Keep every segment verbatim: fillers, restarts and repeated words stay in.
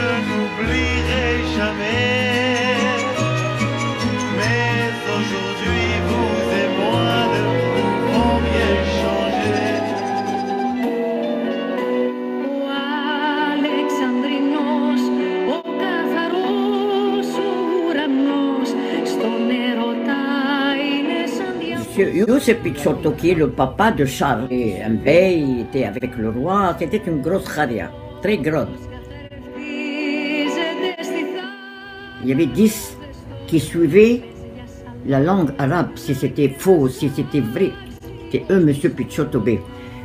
n'oublierai jamais. Mais aujourd'hui, vous et moi ne pouvons rien changer. Ο Αλεξανδρινός, ο καθαρός ουρανός, στον έρωτα είναι σαν Monsieur Joseph De Picciotto, qui est le papa de Charles, et un bey, il était avec le roi, c'était une grosse kharia, très grande. Il y avait dix qui suivaient la langue arabe, si c'était faux, si c'était vrai. C'était eux, Monsieur Picciotto Bey.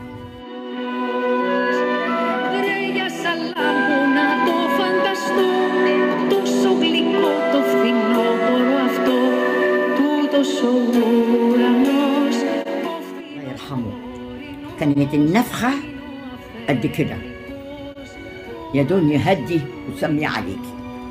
الله يرحمه كانت النفخة قد كده يا دون يهدي وسمي عليك.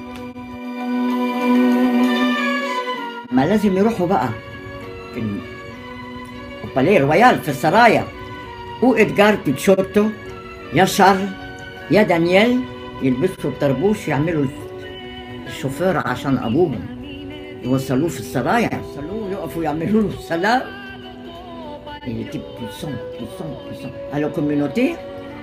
ما لازم يروحوا بقى في الباليه رويال في السرايا، وإدجار بيتشوتو يا شارل يا دانييل يلبسوا الطربوش يعملوا الشوفير عشان أبوهم يوصلوه في السرايا، يوصلوه يقفوا يعملوا له السلام. Il était puissant, puissant, puissant. À la communauté,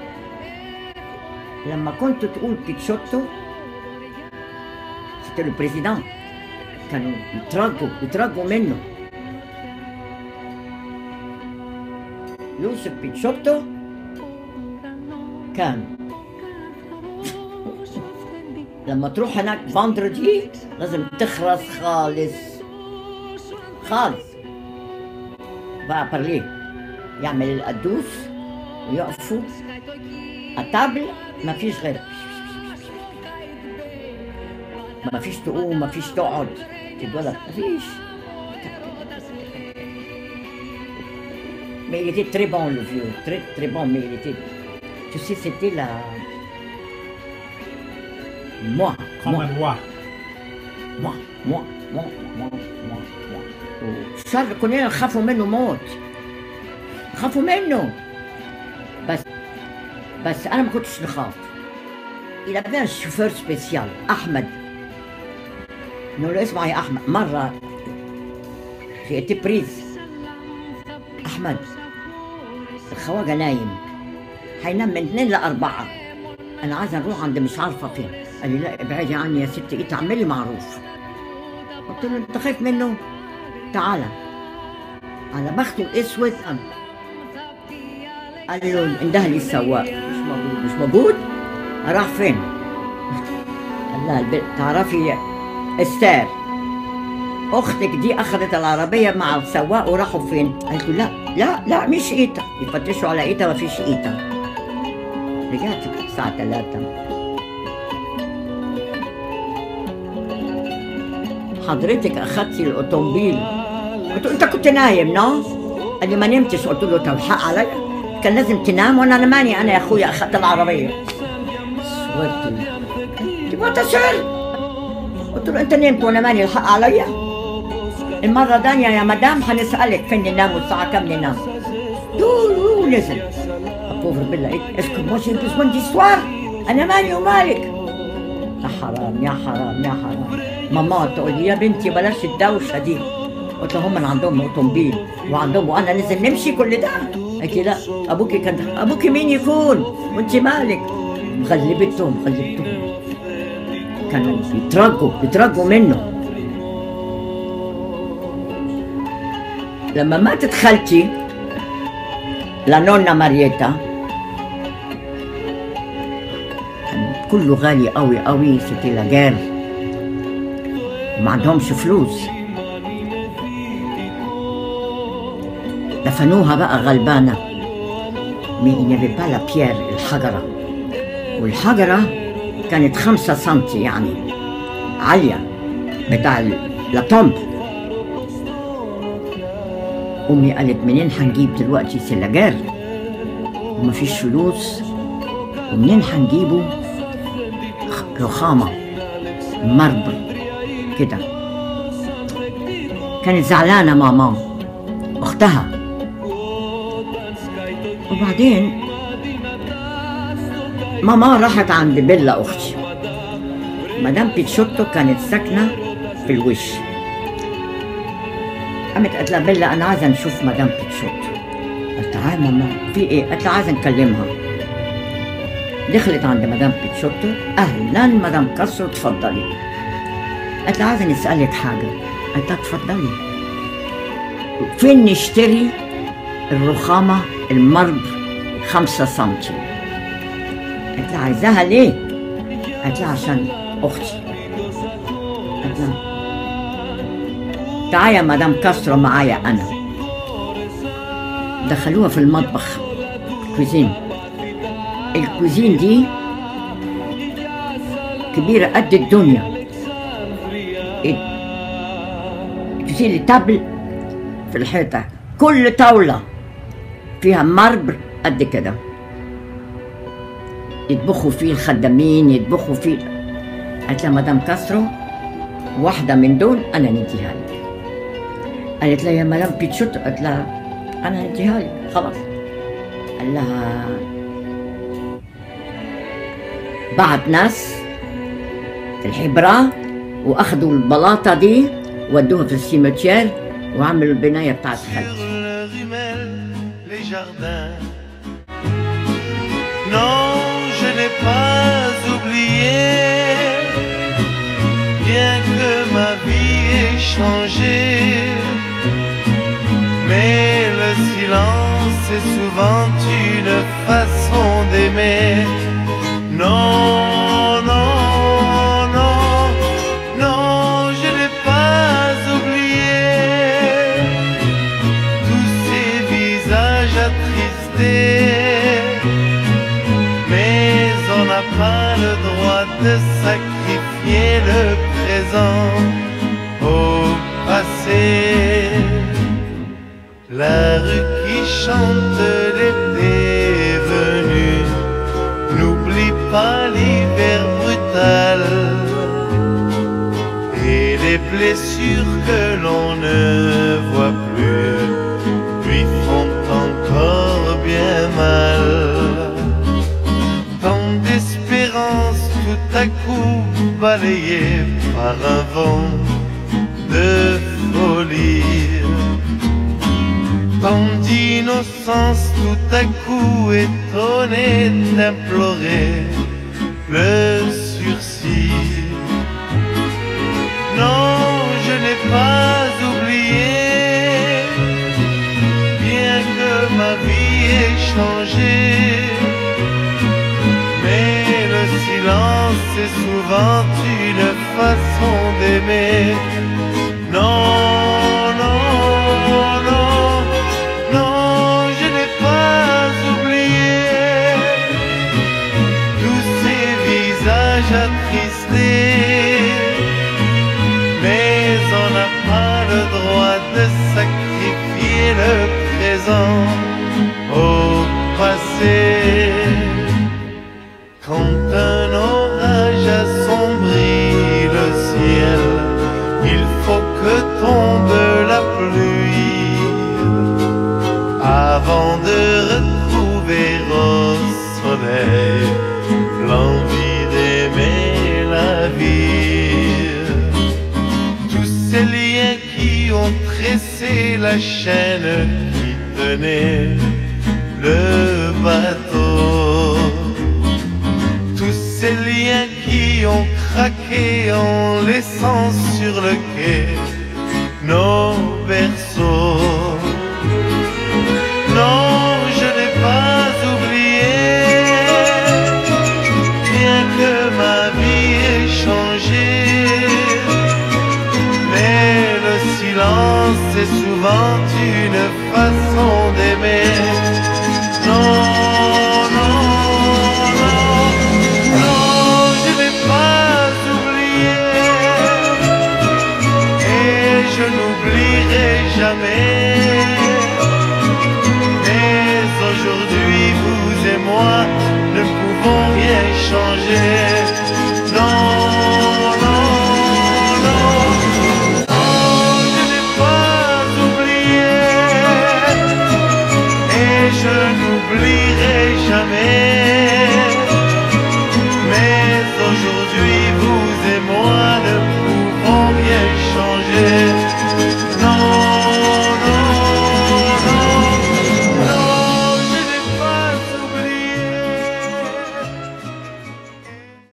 لما كنت تقول بيتشوتو c'était le président، كانوا يترجوا يترجوا منه. يوسف بيتشوتو كان لما تروح هناك فاندردي لازم تخرس خالص خالص بقى برليه، يعمل القدوس ويقفوا الطابل، ما فيش غير ما فيش تقوم، ما فيش تقعد تتولد، ما فيش. Mais il était très bon le vieux, très très bon, mais il était, tu sais, c'était la moi, moi, moi, moi, moi, moi, moi, moi. شارل كلنا نخافوا منه موت، نخافوا منه، بس بس أنا ما كنتش نخاف. Il avait un chauffeur spécial أحمد، نقول له اسمع يا أحمد. مرة j'ai été prise، أحمد الخواجة نايم هينام من اثنين لأربعة، أنا عايزة نروح عند مش عارفة فين. قال لي لا ابعدي عني يا ست إيتا، اعملي معروف. قلت له أنت خايف منه؟ تعالى. على بخته الأسود قال له انده لي السواق، مش موجود. مش موجود؟ راح فين؟ قال لها البنت تعرفي استار أختك دي أخذت العربية مع السواق وراحوا فين؟ قالت له لا لا لا مش إيتا. يفتشوا على إيتا، ما فيش إيتا. رجعت الساعة ثلاثة، حضرتك أخذتي الأوتومبيل. قلت له أنت كنت نايم نو؟ قال لي ما نمتش. قلت له طب حق عليا، كان لازم تنام وأنا نماني أنا يا أخويا أخذت العربية. صورت تبغى تسأل؟ قلت له أنت نمت وأنا ماني الحق عليا؟ المرة الثانية يا مدام حنسألك فين ننام والساعة كم ننام. دو نزل. أبوفر بالله اسكت موش انت سوان دي سوار، أنا مالي ومالك. يا حرام يا حرام يا حرام. ماما تقول لي يا بنتي بلاش الدوشة دي. قلت لها هم عندهم اوتومبيل وعندهم وانا نزل نمشي كل ده. قالت لي لا ابوكي كان، ابوكي مين يكون وانت مالك؟ غلبتهم غلبتهم كانوا يترجوا يترجوا منه. لما ماتت خالتي لانونا ماريتا كان كله غالي قوي قوي، سيتي لاجير وما عندهمش فلوس. دفنوها بقى غلبانة، مي نيفي با لا بيير، الحجرة، والحجرة كانت خمسة سنتي يعني عالية بتاع لطمب. أمي قالت منين هنجيب دلوقتي سلاجار ومفيش فلوس، ومنين هنجيبه رخامة مربر كده. كانت زعلانة ماما أختها. وبعدين ماما راحت عند بيلا أختي مدام بيتشوتو كانت ساكنة في الوش. قامت قالت لها بيلا أنا عايزة نشوف مدام بيتشوتو. قالت لها تعالي ماما في إيه؟ قالت لها عايزة نكلمها. دخلت عند مدام بيتشوتو. أهلا مدام كاسترو تفضلي. قالت لها عايزة نسألك حاجة. قالت لها تفضلي. فين نشتري الرخامة المرب خمسة سنتي؟ قالت لها عايزاها ليه؟ قالت لها عشان أختي. قالت لها تعالي يا مدام كاسترو معايا أنا. دخلوها في المطبخ كوزين. الكوزين دي كبيرة قد الدنيا. الكوزين التابل في الحيطة، كل طاولة فيها مربر قد كده يطبخوا فيه الخدامين، يطبخوا فيه. قالت لها مدام كاسترو واحدة من دول أنا نديها لك. قالت لها يا مدام بيتشوتو. قالت لها أنا نديها لك خلاص. قال لها بعت ناس في الحبرة وأخذوا البلاطة دي ودوها في السيمتير وعملوا البناية بتاعت خالتي. Non, je n'ai pas oublié, bien que ma vie ait changé. Mais le silence est souvent une façon d'aimer. Non, non, non, non, je n'ai pas oublié tous ces visages attristés. Pas le droit de sacrifier le présent au passé. La rue qui chante l'été venu n'oublie pas l'hiver brutal et les blessures que l'on ne voit plus lui font encore bien mal. Tout à coup balayé par un vent de folie, tant d'innocence tout à coup étonnée d'implorer le sursis. Non, je n'ai pas oublié, bien que ma vie ait changé. C'est souvent une façon d'aimer. Non, non, non, non, je n'ai pas oublié tous ces visages attristés. Mais on n'a pas le droit de sacrifier le présent au passé. Quand un orage assombrit le ciel, il faut que tombe la pluie avant de retrouver au soleil l'envie d'aimer la vie. Tous ces liens qui ont tressé la chaîne qui tenait le bateau, ces liens qui ont craqué en laissant sur le quai nos berceaux. Non, je n'ai pas oublié, bien que ma vie ait changé. Mais le silence est souvent une façon d'aimer. Non, jamais. Mais aujourd'hui, vous et moi ne pouvons rien changer. Non, non, non, non, je n'ai pas oublié et je n'oublierai jamais. Mais aujourd'hui, vous et changer.